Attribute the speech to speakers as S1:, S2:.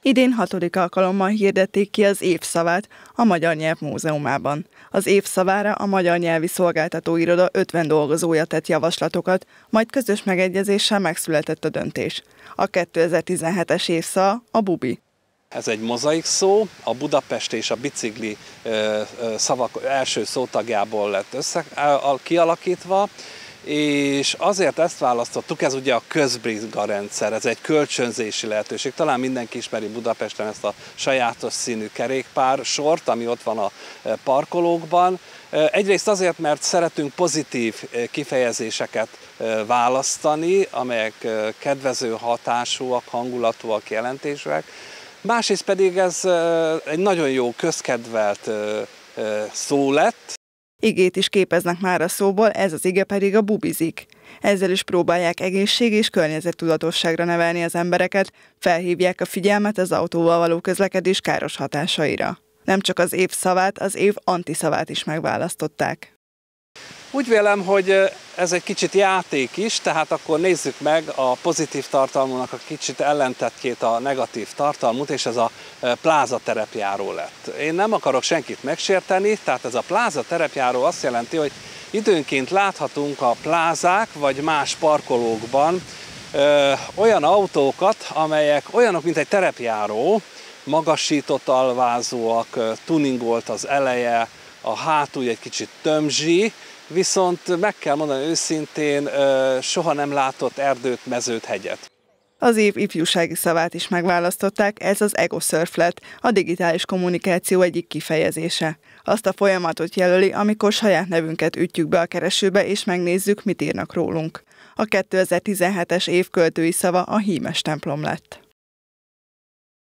S1: Idén 6. alkalommal hirdették ki az év szavát a Magyar Nyelv Múzeumában. Az év szavára a Magyar Nyelvi Szolgáltató Iroda 50 dolgozója tett javaslatokat, majd közös megegyezéssel megszületett a döntés. A 2017-es évszava a bubi.
S2: Ez egy mozaik szó, a Budapest és a bicikli szavak első szótagjából lett kialakítva, és azért ezt választottuk, ez ugye a közbriga rendszer, ez egy kölcsönzési lehetőség. Talán mindenki ismeri Budapesten ezt a sajátos színű kerékpár sort, ami ott van a parkolókban. Egyrészt azért, mert szeretünk pozitív kifejezéseket választani, amelyek kedvező hatásúak, hangulatúak, jelentésűek. Másrészt pedig ez egy nagyon jó közkedvelt szó lett.
S1: Igét is képeznek már a szóból, ez az ige pedig a bubizik. Ezzel is próbálják egészség- és környezettudatosságra nevelni az embereket, felhívják a figyelmet az autóval való közlekedés káros hatásaira. Nem csak az év szavát, az év antiszavát is megválasztották.
S2: Úgy vélem, hogy ez egy kicsit játék is, tehát akkor nézzük meg a pozitív tartalmúnak a kicsit ellentettjét, a negatív tartalmút, és ez a pláza terepjáró lett. Én nem akarok senkit megsérteni, tehát ez a pláza terepjáró azt jelenti, hogy időnként láthatunk a plázák vagy más parkolókban olyan autókat, amelyek olyanok, mint egy terepjáró, magasított alvázóak, tuningolt az eleje, a hátulja egy kicsit tömzsi, viszont meg kell mondani őszintén, soha nem látott erdőt, mezőt, hegyet.
S1: Az év ifjúsági szavát is megválasztották, ez az EgoSurf lett, a digitális kommunikáció egyik kifejezése. Azt a folyamatot jelöli, amikor saját nevünket ütjük be a keresőbe, és megnézzük, mit írnak rólunk. A 2017-es év költői szava a hímes templom lett.